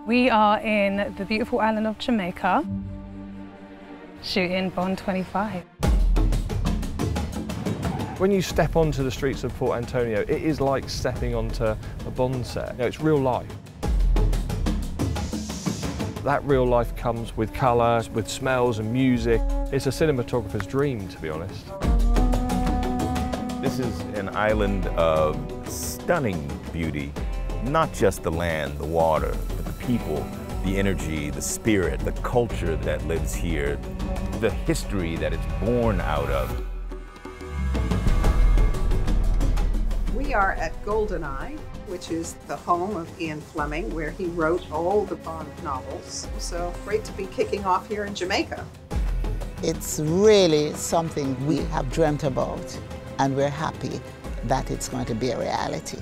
We are in the beautiful island of Jamaica, shooting Bond 25. When you step onto the streets of Port Antonio, it is like stepping onto a Bond set. You know, it's real life. That real life comes with colour, with smells and music. It's a cinematographer's dream, to be honest. This is an island of stunning beauty. Not just the land, the water, but the people, the energy, the spirit, the culture that lives here, the history that it's born out of. We are at Goldeneye, which is the home of Ian Fleming, where he wrote all the Bond novels. So great to be kicking off here in Jamaica. It's really something we have dreamt about, and we're happy that it's going to be a reality.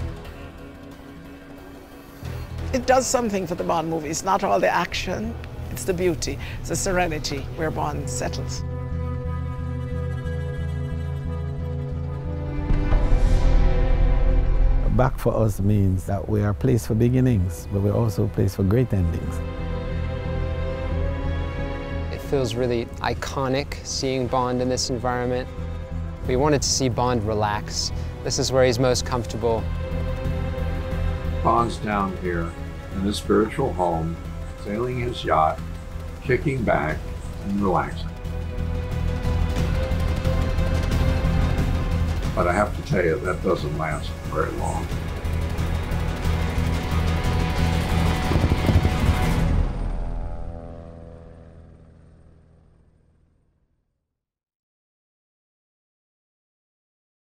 It does something for the Bond movie. It's not all the action, it's the beauty, it's the serenity where Bond settles. Back for us means that we are a place for beginnings, but we're also a place for great endings. It feels really iconic seeing Bond in this environment. We wanted to see Bond relax. This is where he's most comfortable. Bond's down here in his spiritual home, sailing his yacht, kicking back and relaxing. But I have to tell you, that doesn't last very long.